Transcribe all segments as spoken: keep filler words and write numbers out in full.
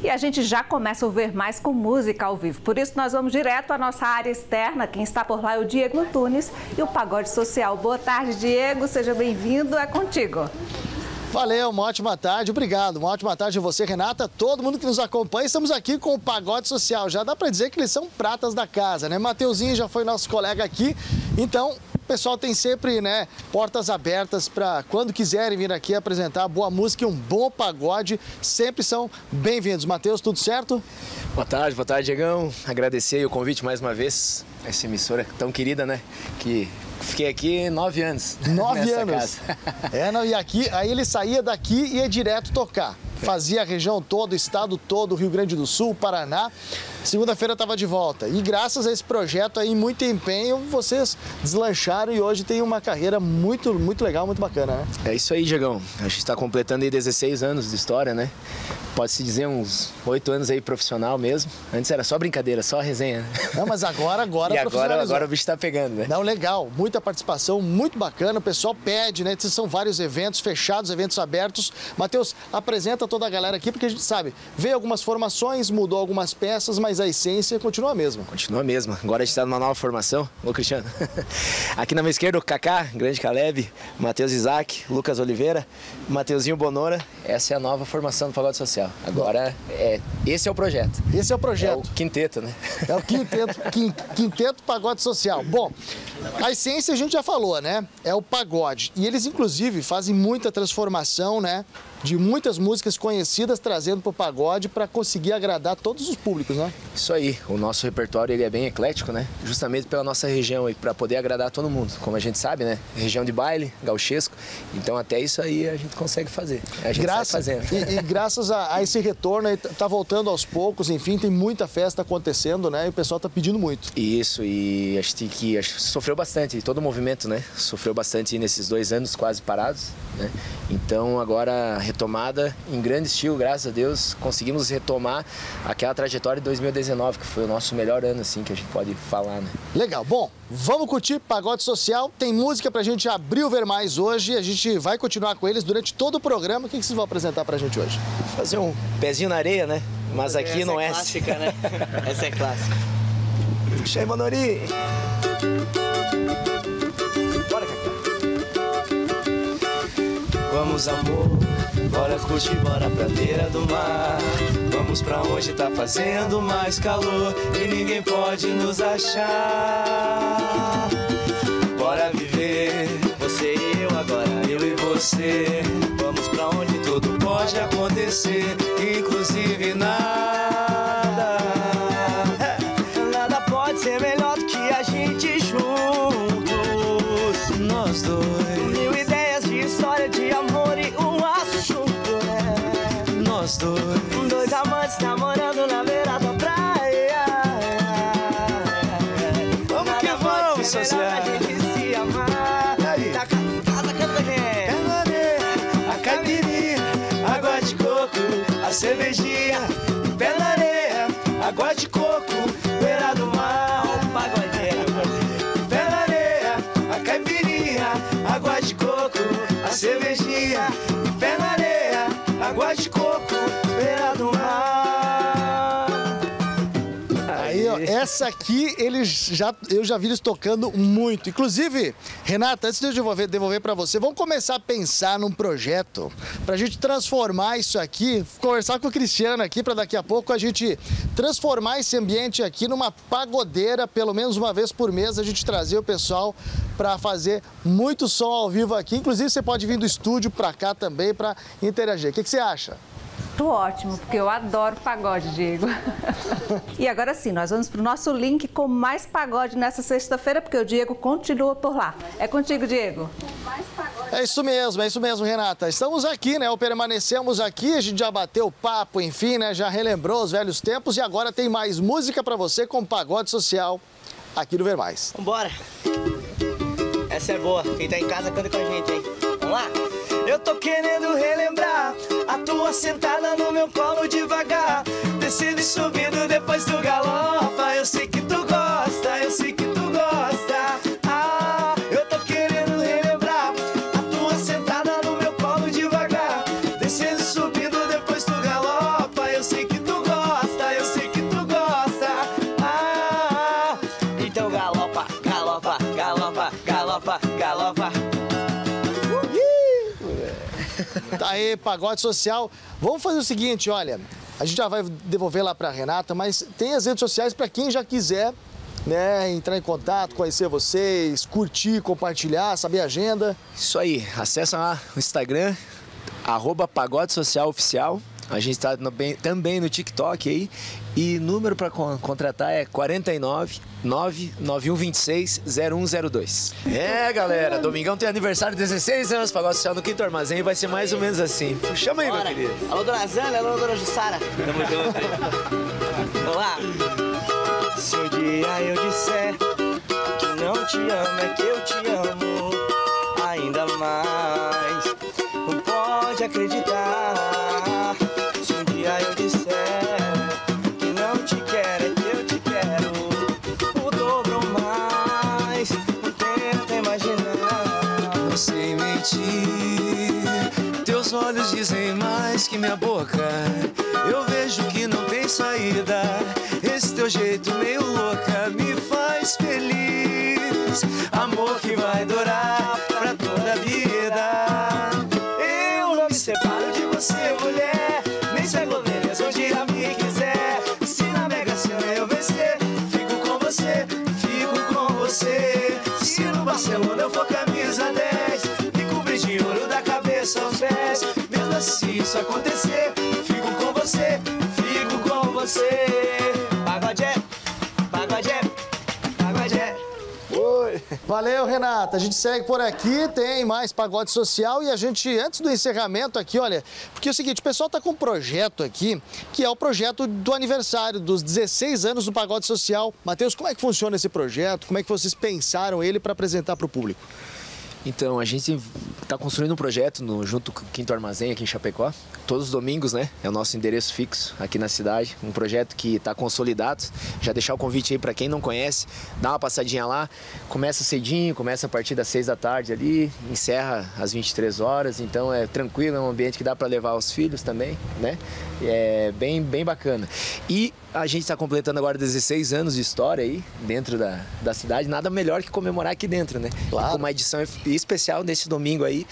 E a gente já começa a ver mais com música ao vivo. Por isso, nós vamos direto à nossa área externa. Quem está por lá é o Diego Antunes e o Pagode Social. Boa tarde, Diego. Seja bem-vindo. É contigo. Valeu, uma ótima tarde, obrigado. Uma ótima tarde a você, Renata, todo mundo que nos acompanha. Estamos aqui com o Pagode Social. Já dá para dizer que eles são pratas da casa, né? Mateuzinho já foi nosso colega aqui, então o pessoal tem sempre, né, portas abertas para quando quiserem vir aqui apresentar boa música e um bom pagode, sempre são bem-vindos. Mateus, tudo certo? Boa tarde, boa tarde, Diegão. Agradecer o convite mais uma vez, essa emissora tão querida, né? Que fiquei aqui nove anos. Nove anos. Casa. É, não, e aqui, aí ele saía daqui e ia direto tocar. Fazia a região toda, o estado todo, Rio Grande do Sul, Paraná. Segunda-feira estava de volta. E graças a esse projeto aí, muito empenho, vocês deslancharam e hoje tem uma carreira muito, muito legal, muito bacana, né? É isso aí, Diegão. A gente está completando aí dezesseis anos de história, né? Pode-se dizer uns oito anos aí profissional mesmo. Antes era só brincadeira, só resenha, né? Não, mas agora, agora E agora, agora o bicho tá pegando, né? Não, legal. Muita participação, muito bacana. O pessoal pede, né? São vários eventos fechados, eventos abertos. Mateus, apresenta toda a galera aqui, porque a gente sabe, veio algumas formações, mudou algumas peças, mas a essência continua a mesma. Continua a mesma. Agora a gente tá numa nova formação. Ô, Cristiano. Aqui na minha esquerda, o Kaká, Grande Caleb, Matheus Isaac, Lucas Oliveira, Mateuzinho Bonora. Essa é a nova formação do Pagode Social. Agora, é, esse é o projeto. Esse é o projeto. É o quinteto, né? É o quinteto, quinteto Pagode Social. Bom, a essência a gente já falou, né? É o pagode. E eles, inclusive, fazem muita transformação, né? De muitas músicas conhecidas, trazendo para o pagode para conseguir agradar todos os públicos, né? Isso aí. O nosso repertório ele é bem eclético, né? Justamente pela nossa região aí, para poder agradar todo mundo. Como a gente sabe, né? Região de baile, gauchesco. Então, até isso aí a gente consegue fazer. A gente graças, sai fazendo. E, e graças a, a esse retorno, aí tá voltando aos poucos, enfim, tem muita festa acontecendo, né? E o pessoal tá pedindo muito. Isso, e acho que acho, sofreu bastante, todo o movimento, né? Sofreu bastante nesses dois anos quase parados, né? Então, agora, retomada em grande estilo, graças a Deus, conseguimos retomar aquela trajetória de dois mil e dezenove, que foi o nosso melhor ano, assim, que a gente pode falar, né? Legal. Bom, vamos curtir Pagode Social. Tem música pra gente abrir o Ver Mais hoje. A gente vai continuar com eles durante todo o programa. O que vocês vão apresentar pra gente hoje? Fazer um pezinho na areia, né? Mas aqui essa não é é clássica, né? Essa é clássica. Puxa aí, Manori! Bora, Cacá! Vamos, amor, bora curtir, bora pra beira do mar. Vamos pra onde tá fazendo mais calor e ninguém pode nos achar. Bora viver, você e eu agora, eu e você. Vamos pra onde tudo pode acontecer, inclusive nada. Nada pode ser melhor do que a gente juntos, nós dois. Mil ideias de história, de amor e um assunto, né? Nós dois. Dois amantes namorando na beira da praia. Vamos que vamos, social. A gente se amar. Tá casa canta quem? A caipirinha, água de coco, a cervejinha, pé na areia, água de coco, beira do mar, o pagodeiro. Pé na areia, a caipirinha, água de coco, a cervejinha, pé na areia, água de coco, beira do mar. Aí, ó, essa aqui eles já, eu já vi eles tocando muito. Inclusive, Renata, antes de eu devolver, devolver para você, vamos começar a pensar num projeto pra gente transformar isso aqui, conversar com o Cristiano aqui para daqui a pouco a gente transformar esse ambiente aqui numa pagodeira, pelo menos uma vez por mês a gente trazer o pessoal para fazer muito som ao vivo aqui. Inclusive, você pode vir do estúdio para cá também para interagir. O que, que você acha? Tô ótimo, porque eu adoro pagode, Diego. E agora sim, nós vamos para o nosso link com mais pagode nessa sexta-feira, porque o Diego continua por lá. É contigo, Diego. É isso mesmo, é isso mesmo, Renata. Estamos aqui, né? Ou permanecemos aqui, a gente já bateu papo, enfim, né? Já relembrou os velhos tempos e agora tem mais música para você com Pagode Social aqui no Ver Mais. Vambora! Essa é boa. Quem tá em casa canta com a gente, hein? Vamos lá? Eu tô querendo relembrar a tua sentada no meu colo devagar, descendo e subindo depois do galopa. Eu sei que tu gosta, eu sei que tu gosta. Ah, eu tô querendo relembrar a tua sentada no meu colo devagar, descendo e subindo depois do galopa. Eu sei que tu Tá aí, Pagode Social. Vamos fazer o seguinte, olha, a gente já vai devolver lá para Renata, mas tem as redes sociais para quem já quiser, né, entrar em contato, conhecer vocês, curtir, compartilhar, saber a agenda. Isso aí, acessa lá o Instagram, arroba Pagode Social Oficial. A gente está também no TikTok aí. E número para contratar é quarenta e nove, nove nove um dois seis, zero um zero dois. É, galera, domingão tem aniversário, dezesseis anos, Pagode Social no Quinto Armazém, vai ser mais ou menos assim. Chama aí, Bora. Meu querido. Alô, dona Zana, alô, dona Jussara. Tamo junto. Vamos lá. Se um dia eu disser que não te amo, é que eu te amo ainda mais. Não pode acreditar. Se um dia eu disser que não te quero, é que eu te quero o dobro ou mais. Não tenta imaginar. Não sei mentir, teus olhos dizem mais que minha boca. Eu vejo que não tem saída. Esse teu jeito meio louca me faz feliz. Amor que vai durar pra toda a vida. Eu não me separo de você, mulher. Nem se aglomera, onde a mim quiser. Se na Mega Sena eu vencer, fico com você, fico com você. Se no Barcelona eu for camisa dez, me cobrir de ouro da cabeça aos pés. Mesmo assim isso acontecer, fico com você, fico com você. Pagode é, pagode é, pagode é. Oi. Valeu, Renata. A gente segue por aqui, tem mais Pagode Social e a gente, antes do encerramento aqui, olha, porque é o seguinte, o pessoal tá com um projeto aqui, que é o projeto do aniversário dos dezesseis anos do Pagode Social. Matheus, como é que funciona esse projeto? Como é que vocês pensaram ele para apresentar para o público? Então, a gente está construindo um projeto no, junto com o Quinto Armazém aqui em Chapecó. Todos os domingos, né? É o nosso endereço fixo aqui na cidade. Um projeto que está consolidado. Já deixar o convite aí para quem não conhece, dá uma passadinha lá. Começa cedinho, começa a partir das seis da tarde ali, encerra às vinte e três horas. Então é tranquilo, é um ambiente que dá para levar os filhos também, né? É bem, bem bacana. E a gente está completando agora dezesseis anos de história aí dentro da, da cidade. Nada melhor que comemorar aqui dentro, né? Claro. Com uma edição especial nesse domingo aí.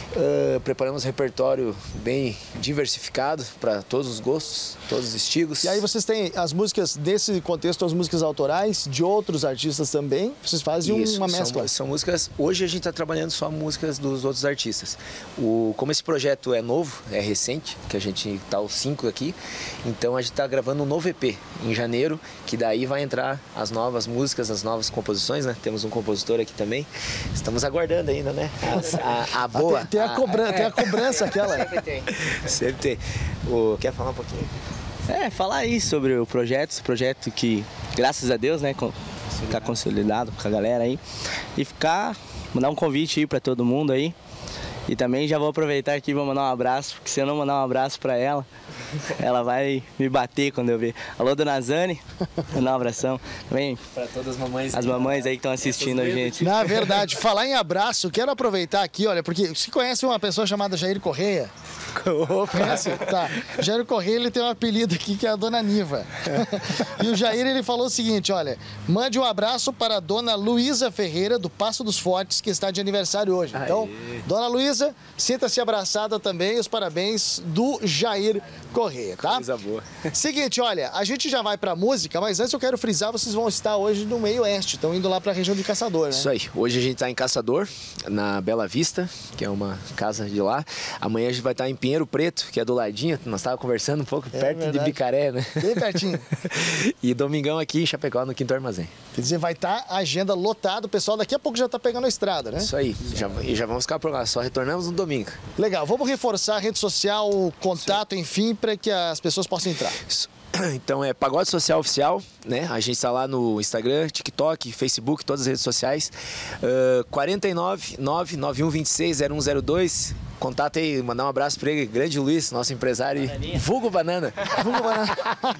Uh, preparamos um repertório bem diversificado para todos os gostos, todos os estilos. E aí vocês têm as músicas desse contexto, as músicas autorais, de outros artistas também. Vocês fazem Isso, uma mescla. São, são músicas... Hoje a gente está trabalhando só músicas dos outros artistas. O, como esse projeto é novo, é recente, que a gente está os cinco aqui, então a gente está gravando um novo E P em janeiro, que daí vai entrar as novas músicas, as novas composições, né? Temos um compositor aqui também. Estamos aguardando ainda, né? A, a, a boa. Ah, tem, tem, a cobrança, a, tem a cobrança aquela. Sempre tem. Sempre tem. O, quer falar um pouquinho? É, falar aí sobre o projeto, esse projeto que, graças a Deus, né, tá consolidado com a galera aí. E ficar, mandar um convite aí pra todo mundo aí. E também já vou aproveitar aqui e vou mandar um abraço, porque se eu não mandar um abraço pra ela, ela vai me bater quando eu ver. Alô, dona Zane, mandar um abração. Também pra todas as mamães. As mamães aí que estão assistindo a gente. Na verdade, falar em abraço, quero aproveitar aqui, olha, porque você conhece uma pessoa chamada Jair Correia? Conhece? Tá. Jair Correia, ele tem um apelido aqui que é a Dona Niva. E o Jair, ele falou o seguinte, olha, mande um abraço para a Dona Luísa Ferreira, do Passo dos Fortes, que está de aniversário hoje. Então, Aê. Dona Luísa, sinta-se abraçada também, os parabéns do Jair Correia, tá? Coisa boa. Seguinte, olha, a gente já vai pra música, mas antes eu quero frisar, vocês vão estar hoje no meio oeste, estão indo lá pra região de Caçador, né? Isso aí, hoje a gente tá em Caçador, na Bela Vista, que é uma casa de lá. Amanhã a gente vai estar em Pinheiro Preto, que é do ladinho, nós estávamos conversando um pouco, é perto verdade. de Bicaré, né? Bem pertinho. E domingão aqui em Chapecó, no Quinto Armazém. Quer dizer, vai estar a agenda lotada, o pessoal daqui a pouco já tá pegando a estrada, né? Isso aí, já, e já vamos ficar por lá, só retornamos no domingo. Legal, vamos reforçar a rede social, o contato, enfim, para que as pessoas possam entrar. Isso. Então é Pagode Social Oficial, né? A gente está lá no Instagram, TikTok, Facebook, todas as redes sociais. Uh, quarenta e nove, nove nove um dois seis, zero um zero dois. Contato aí, mandar um abraço para ele, grande Luiz, nosso empresário. Bananinha. Vulgo Banana. Vulgo Banana.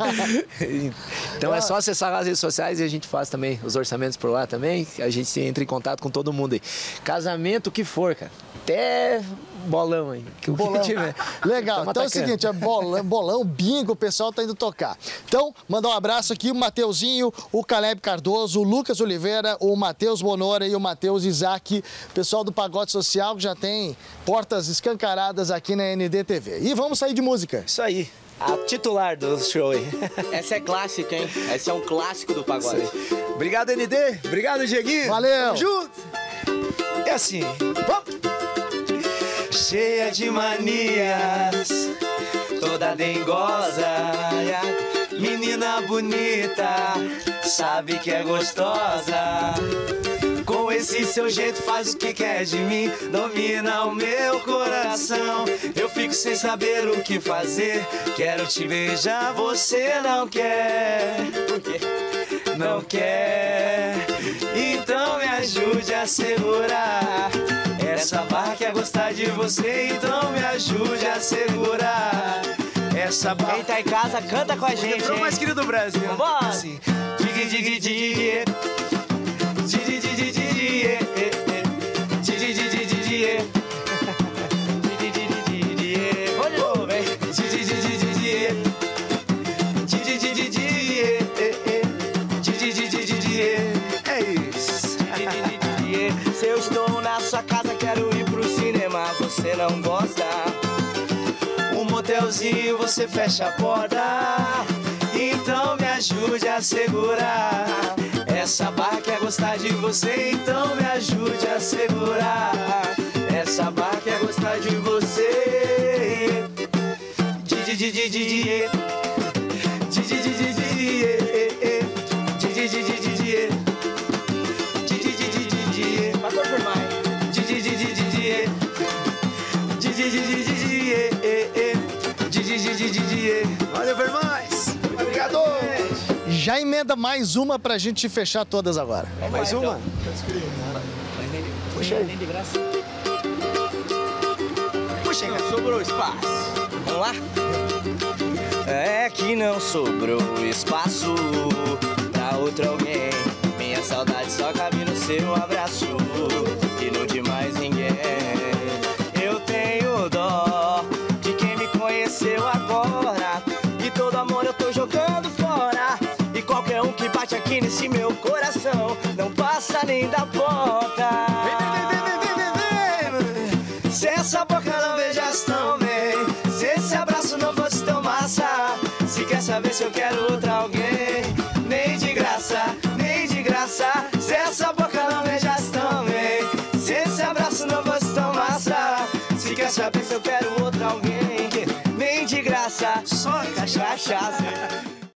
Então é só acessar lá as redes sociais e a gente faz também os orçamentos por lá também. A gente entra em contato com todo mundo aí. Casamento, o que for, cara. até bolão aí. Que Bolão. tiver. Legal. Tamo Então é o atacando. seguinte, é bolão, bolão, bingo, o pessoal tá indo tocar. Então, mandar um abraço aqui, o Mateuzinho, o Caleb Cardoso, o Lucas Oliveira, o Matheus Bonora e o Matheus Isaac, pessoal do Pagode Social, que já tem portas escancaradas aqui na N D T V. E vamos sair de música. Isso aí. A titular do show aí. Essa é clássica, hein? Esse é um clássico do pagode. Obrigado, N D. Obrigado, Dieguinho. Valeu. Tamo junto. É assim. Vamos. Cheia de manias, toda dengosa, menina bonita, sabe que é gostosa. Com esse seu jeito faz o que quer de mim, domina o meu coração. Eu fico sem saber o que fazer, quero te beijar, você não quer. Por quê? Não quer, então me ajude a segurar. Essa barra quer gostar de você, então me ajude a segurar. Essa barra. Quem tá em casa, canta com a gente, Pro hein? mais querido do Brasil. Vambora! Assim. Dig, dig, dig, dig. Dig, dig, dig, dig, dig. Dig, dig, dig, dig, dig. Dig, dig, dig, dig, dig. Vamos de novo, hein? Dig, dig, dig, dig, dig. Dig, dig, dig, dig, dig. Dig, dig, dig, dig, dig. É isso. Se eu estou na sua casa, quero ir pro cinema, você não gosta. Um motelzinho, você fecha a porta. Então me ajude a segurar. Essa barra quer gostar de você, então me ajude a segurar. Essa barra quer gostar de você. Didi, didi, didi. Didi, didi, didi. Didi, didi, didi. Didi, didi, didi. Passou por mais. Didi, didi, didi. Didi, didi, didi. Didi, didi, didi. Valeu, Vermães. Obrigado. Já emenda mais uma pra gente fechar todas agora. Mais uma? Puxa aí. De graça. Puxa aí. Sobrou espaço. Vamos lá? É que não sobrou espaço pra outro alguém. Minha saudade só cabe no seu abraço e no de mais ninguém. Eu tenho dó de quem me conheceu agora, e todo amor eu tô jogando fora. E qualquer um que bate aqui nesse meu coração não passa nem da porta. Se essa boca não beijasse tão bem, se esse abraço não fosse tão massa, se quer saber se eu quero outra alguém, nem de graça, nem de graça. Se essa boca não beijasse tão bem, se esse abraço não fosse tão massa, se quer saber se eu quero outra alguém, nem de graça, só cachaça.